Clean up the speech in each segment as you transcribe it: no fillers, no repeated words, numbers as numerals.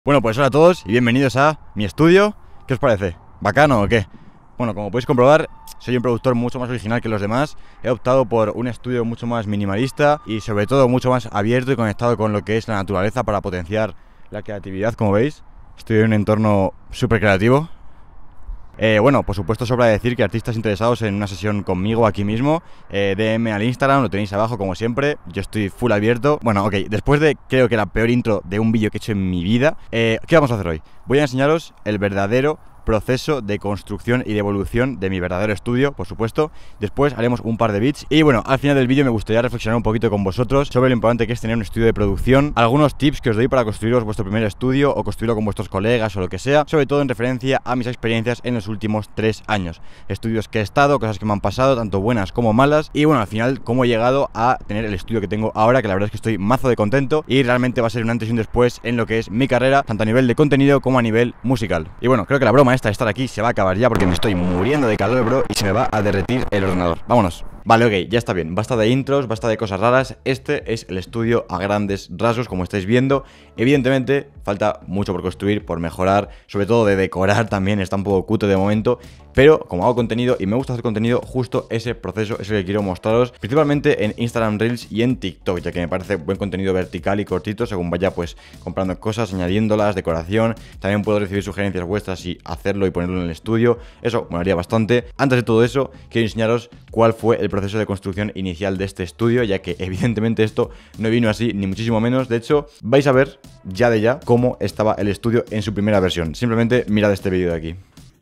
Bueno, pues hola a todos y bienvenidos a mi estudio. ¿Qué os parece? ¿Bacano o qué? Bueno, como podéis comprobar, soy un productor mucho más original que los demás. He optado por un estudio mucho más minimalista y sobre todo mucho más abierto y conectado con lo que es la naturaleza para potenciar la creatividad, como veis. Estoy en un entorno súper creativo. Bueno, por supuesto sobra decir que artistas interesados en una sesión conmigo aquí mismo, DM al Instagram, lo tenéis abajo como siempre. Yo estoy full abierto. Bueno, ok, después de creo que la peor intro de un vídeo que he hecho en mi vida, ¿qué vamos a hacer hoy? Voy a enseñaros el verdadero proceso de construcción y de evolución de mi verdadero estudio, por supuesto. Después haremos un par de beats y bueno, al final del vídeo me gustaría reflexionar un poquito con vosotros sobre lo importante que es tener un estudio de producción, algunos tips que os doy para construiros vuestro primer estudio o construirlo con vuestros colegas o lo que sea, sobre todo en referencia a mis experiencias en los últimos 3 años, estudios que he estado, cosas que me han pasado, tanto buenas como malas, y bueno, al final cómo he llegado a tener el estudio que tengo ahora, que la verdad es que estoy mazo de contento y realmente va a ser un antes y un después en lo que es mi carrera, tanto a nivel de contenido como a nivel musical. Y bueno, creo que la broma esta de estar aquí se va a acabar ya porque me estoy muriendo de calor, bro, y se me va a derretir el ordenador. Vámonos. Vale, ok, ya está bien, basta de intros, basta de cosas raras. Este es el estudio a grandes rasgos, como estáis viendo. Evidentemente, falta mucho por construir, por mejorar, sobre todo de decorar también, está un poco cutre de momento. Pero como hago contenido y me gusta hacer contenido, justo ese proceso es el que quiero mostraros, principalmente en Instagram Reels y en TikTok, ya que me parece buen contenido vertical y cortito, según vaya pues comprando cosas, añadiéndolas, decoración. También puedo recibir sugerencias vuestras y hacerlo y ponerlo en el estudio, eso molaría bastante. Antes de todo eso, quiero enseñaros cuál fue el proceso de construcción inicial de este estudio, ya que evidentemente esto no vino así, ni muchísimo menos. De hecho, vais a ver ya de ya cómo estaba el estudio en su primera versión. Simplemente mirad este vídeo de aquí.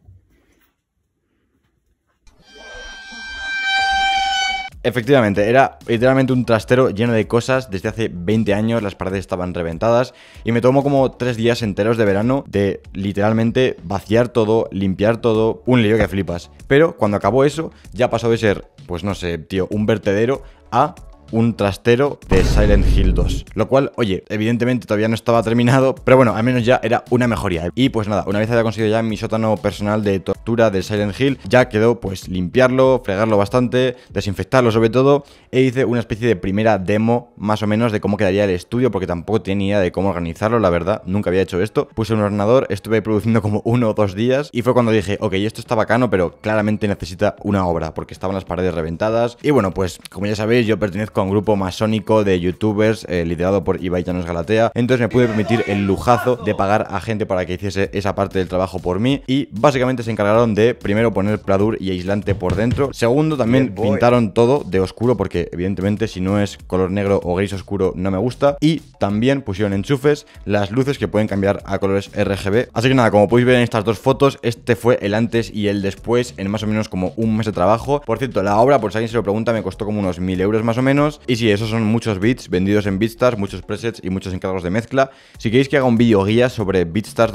Efectivamente, era literalmente un trastero lleno de cosas. Desde hace 20 años las paredes estaban reventadas y me tomó como 3 días enteros de verano de literalmente vaciar todo, limpiar todo, un lío que flipas. Pero cuando acabó eso, ya pasó de ser, pues no sé, tío, un vertedero a un trastero de Silent Hill 2. Lo cual, oye, evidentemente todavía no estaba terminado, pero bueno, al menos ya era una mejoría. Y pues nada, una vez había conseguido ya mi sótano personal de tortura de Silent Hill, ya quedó pues limpiarlo, fregarlo bastante, desinfectarlo sobre todo, e hice una especie de primera demo más o menos de cómo quedaría el estudio, porque tampoco tenía ni idea de cómo organizarlo, la verdad, nunca había hecho esto. Puse un ordenador, estuve produciendo como 1 o 2 días y fue cuando dije, ok, esto está bacano, pero claramente necesita una obra, porque estaban las paredes reventadas. Y bueno, pues como ya sabéis, yo pertenezco a un grupo masónico de youtubers liderado por Ibai Llanos Galatea, entonces me pude permitir el lujazo de pagar a gente para que hiciese esa parte del trabajo por mí y básicamente se encargaron de primero poner pladur y aislante por dentro, segundo también pintaron todo de oscuro porque evidentemente si no es color negro o gris oscuro no me gusta, y también pusieron enchufes, las luces que pueden cambiar a colores RGB. Así que nada, como podéis ver en estas dos fotos, este fue el antes y el después en más o menos como un mes de trabajo. Por cierto, la obra, por si alguien se lo pregunta, me costó como unos 1000 euros más o menos. Y sí, esos son muchos beats vendidos en Beatstars, muchos presets y muchos encargos de mezcla. Si queréis que haga un vídeo guía sobre Beatstars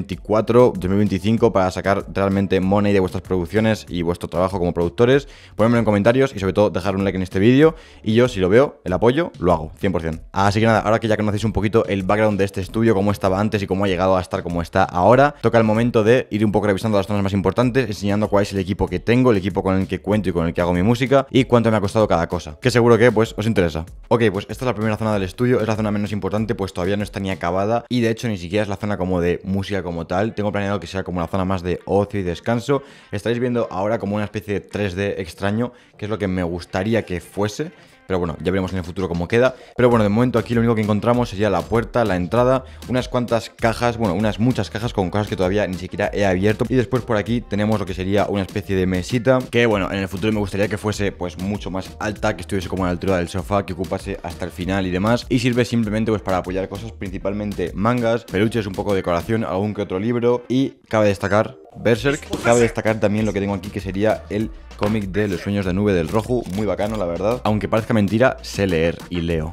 2024-2025 para sacar realmente money de vuestras producciones y vuestro trabajo como productores, ponedmelo en comentarios y sobre todo dejar un like en este vídeo y yo, si lo veo, el apoyo, lo hago, 100%. Así que nada, ahora que ya conocéis un poquito el background de este estudio, cómo estaba antes y cómo ha llegado a estar como está ahora, toca el momento de ir un poco revisando las zonas más importantes, enseñando cuál es el equipo que tengo, el equipo con el que cuento y con el que hago mi música y cuánto me ha costado cada cosa, que seguro que pues os interesa. Ok, pues esta es la primera zona del estudio, es la zona menos importante, pues todavía no está ni acabada y de hecho ni siquiera es la zona como de música como tal. Tengo planeado que sea como la zona más de ocio y descanso. Estaréis viendo ahora como una especie de 3D extraño, que es lo que me gustaría que fuese. Pero bueno, ya veremos en el futuro cómo queda. Pero bueno, de momento aquí lo único que encontramos sería la puerta, la entrada, unas cuantas cajas, bueno, unas muchas cajas con cosas que todavía ni siquiera he abierto. Y después por aquí tenemos lo que sería una especie de mesita, que bueno, en el futuro me gustaría que fuese pues mucho más alta, que estuviese como a la altura del sofá, que ocupase hasta el final y demás. Y sirve simplemente pues para apoyar cosas, principalmente mangas, peluches, un poco de decoración, algún que otro libro. Y cabe destacar Berserk, cabe destacar también lo que tengo aquí, que sería el cómic de Los sueños de nube del Rojo, muy bacano la verdad, aunque parezca mentira, sé leer y leo.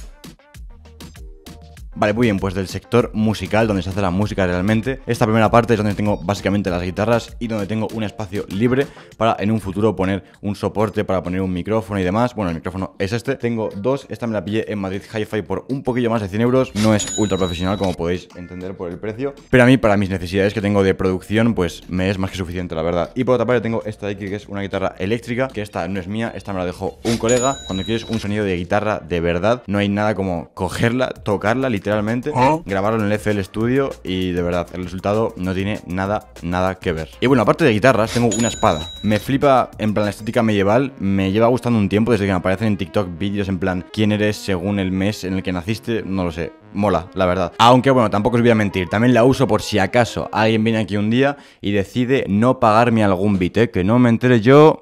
Vale, muy bien, pues del sector musical, donde se hace la música realmente, esta primera parte es donde tengo básicamente las guitarras y donde tengo un espacio libre para en un futuro poner un soporte para poner un micrófono y demás. Bueno, el micrófono es este, tengo dos, esta me la pillé en Madrid Hi-Fi por un poquillo más de 100 euros, no es ultra profesional como podéis entender por el precio, pero a mí para mis necesidades que tengo de producción pues me es más que suficiente la verdad. Y por otra parte tengo esta de aquí que es una guitarra eléctrica, que esta no es mía, esta me la dejó un colega. Cuando quieres un sonido de guitarra de verdad, no hay nada como cogerla, tocarla literalmente literalmente, grabarlo en el FL Studio y de verdad, el resultado no tiene nada que ver. Y bueno, aparte de guitarras, tengo una espada. Me flipa en plan la estética medieval, me lleva gustando un tiempo desde que me aparecen en TikTok vídeos en plan quién eres según el mes en el que naciste, no lo sé. Mola, la verdad. Aunque bueno, tampoco os voy a mentir, también la uso por si acaso alguien viene aquí un día y decide no pagarme algún bit, que no me entere yo.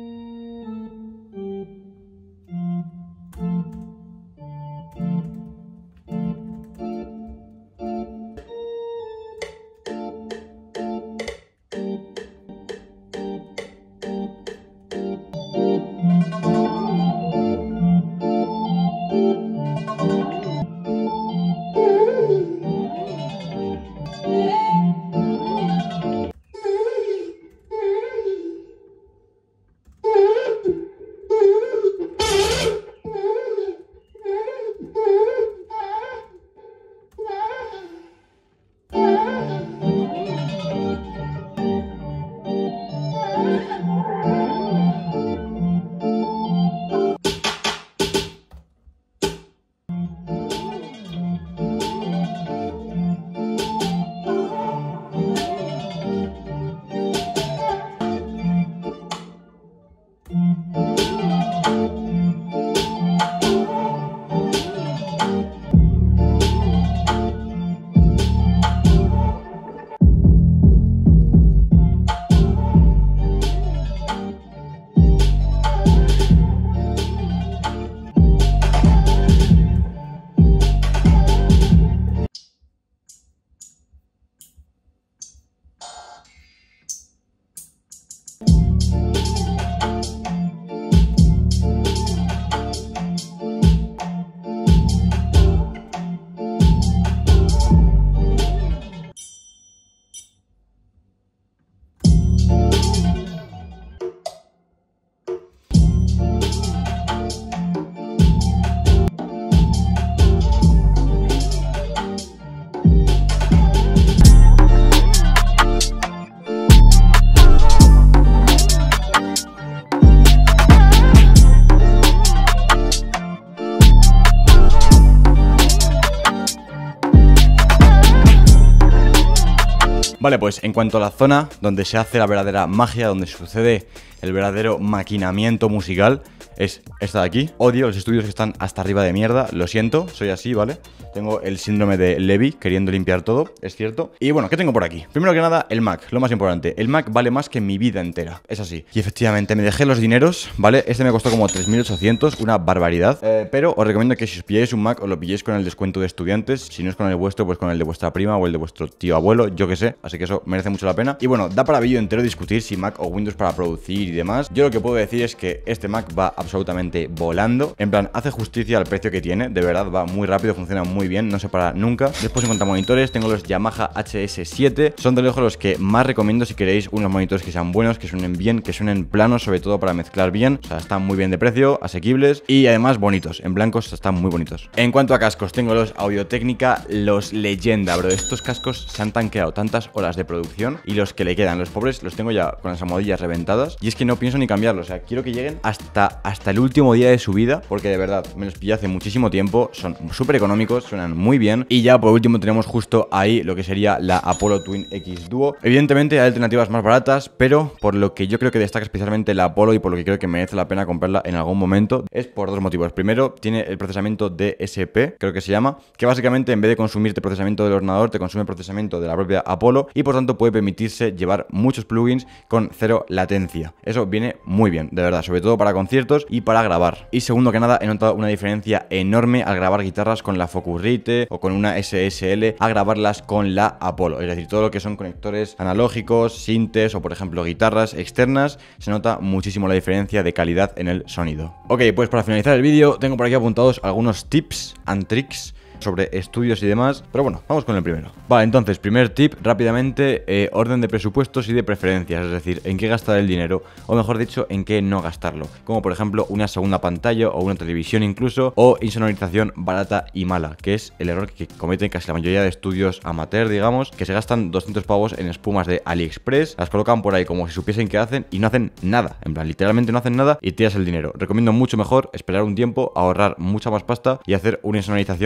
Vale, pues en cuanto a la zona donde se hace la verdadera magia, donde sucede el verdadero maquinamiento musical, es esta de aquí. Odio los estudios que están hasta arriba de mierda, lo siento, soy así, ¿vale? Tengo el síndrome de Levi, queriendo limpiar todo, es cierto. Y bueno, ¿qué tengo por aquí? Primero que nada, el Mac, lo más importante. El Mac vale más que mi vida entera, es así. Y efectivamente, me dejé los dineros, ¿vale? Este me costó como 3.800, una barbaridad. Pero os recomiendo que si os pilláis un Mac, os lo pilléis con el descuento de estudiantes. Si no es con el vuestro, pues con el de vuestra prima o el de vuestro tío abuelo, yo que sé. Así que eso merece mucho la pena. Y bueno, da para vídeo entero discutir si Mac o Windows para producir y demás. Yo lo que puedo decir es que este Mac va absolutamente volando. En plan, hace justicia al precio que tiene. De verdad, va muy rápido, funciona muy bien, no se para nunca. Después, en cuanto a monitores, tengo los Yamaha HS7. Son de lejos los que más recomiendo si queréis unos monitores que sean buenos, que suenen bien, que suenen planos, sobre todo para mezclar bien. O sea, están muy bien de precio, asequibles y además bonitos. En blancos están muy bonitos. En cuanto a cascos, tengo los Audio-Técnica, los Leyenda, bro. Estos cascos se han tanqueado tantas horas de producción y los que le quedan, los pobres, los tengo ya con las almohadillas reventadas y es que no pienso ni cambiarlos. O sea, quiero que lleguen hasta el último día de su vida, porque de verdad me los pillé hace muchísimo tiempo, son súper económicos, suenan muy bien. Y ya por último tenemos justo ahí lo que sería la Apollo Twin X Duo. Evidentemente hay alternativas más baratas, pero por lo que yo creo que destaca especialmente la Apollo y por lo que creo que merece la pena comprarla en algún momento, es por dos motivos. Primero, tiene el procesamiento DSP, creo que se llama, que básicamente en vez de consumirte procesamiento del ordenador, te consume procesamiento de la propia Apollo y por tanto puede permitirse llevar muchos plugins con cero latencia. Eso viene muy bien, de verdad, sobre todo para conciertos y para grabar. Y segundo que nada, he notado una diferencia enorme al grabar guitarras con la Focusrite o con una SSL a grabarlas con la Apollo. Es decir, todo lo que son conectores analógicos, sintes o por ejemplo guitarras externas, se nota muchísimo la diferencia de calidad en el sonido. Ok, pues para finalizar el vídeo tengo por aquí apuntados algunos tips and tricks sobre estudios y demás, pero bueno, vamos con el primero. Vale, entonces, primer tip, rápidamente, orden de presupuestos y de preferencias, es decir, en qué gastar el dinero, o mejor dicho, en qué no gastarlo, como por ejemplo una segunda pantalla o una televisión incluso, o insonorización barata y mala, que es el error que cometen casi la mayoría de estudios amateur, digamos, que se gastan 200 pavos en espumas de AliExpress, las colocan por ahí como si supiesen qué hacen y no hacen nada, en plan, literalmente no hacen nada y tiras el dinero. Recomiendo mucho mejor esperar un tiempo, ahorrar mucha más pasta y hacer una insonorización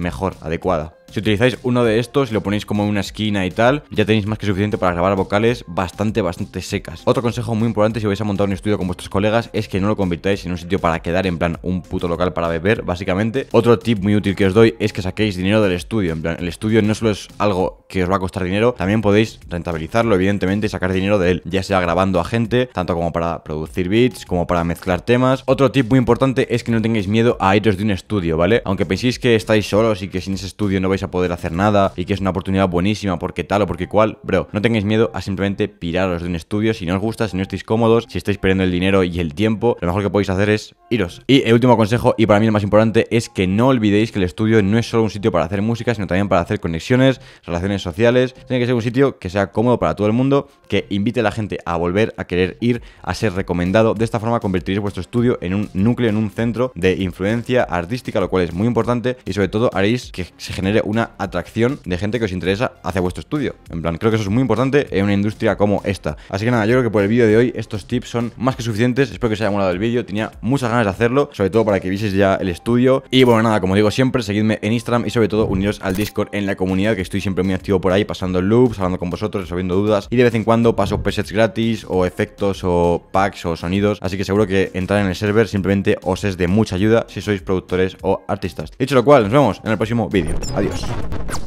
mejor, adecuada. Si utilizáis uno de estos y lo ponéis como en una esquina y tal, ya tenéis más que suficiente para grabar vocales bastante secas. Otro consejo muy importante si vais a montar un estudio con vuestros colegas es que no lo convirtáis en un sitio para quedar, en plan un puto local para beber, básicamente. Otro tip muy útil que os doy es que saquéis dinero del estudio. En plan, el estudio no solo es algo que os va a costar dinero, también podéis rentabilizarlo, evidentemente, y sacar dinero de él, ya sea grabando a gente, tanto como para producir beats, como para mezclar temas. Otro tip muy importante es que no tengáis miedo a iros de un estudio, ¿vale? Aunque penséis que estáis solos y que sin ese estudio no vais a poder hacer nada y que es una oportunidad buenísima porque tal o porque cual, bro, no tengáis miedo a simplemente piraros de un estudio si no os gusta, si no estáis cómodos, si estáis perdiendo el dinero y el tiempo, lo mejor que podéis hacer es iros. Y el último consejo, y para mí el más importante, es que no olvidéis que el estudio no es solo un sitio para hacer música, sino también para hacer conexiones, relaciones sociales. Tiene que ser un sitio que sea cómodo para todo el mundo, que invite a la gente a volver, a querer ir, a ser recomendado. De esta forma convertiréis vuestro estudio en un núcleo, en un centro de influencia artística, lo cual es muy importante, y sobre todo haréis que se genere una atracción de gente que os interesa hacia vuestro estudio. En plan, creo que eso es muy importante en una industria como esta. Así que nada, yo creo que por el vídeo de hoy estos tips son más que suficientes. Espero que os haya molado el vídeo, tenía muchas ganas de hacerlo, sobre todo para que vieseis ya el estudio. Y bueno, nada, como digo siempre, seguidme en Instagram y sobre todo uniros al Discord en la comunidad, que estoy siempre muy activo por ahí, pasando loops, hablando con vosotros, resolviendo dudas, y de vez en cuando paso presets gratis o efectos o packs o sonidos, así que seguro que entrar en el server simplemente os es de mucha ayuda si sois productores o artistas. Dicho lo cual, nos vemos en el próximo vídeo. Adiós.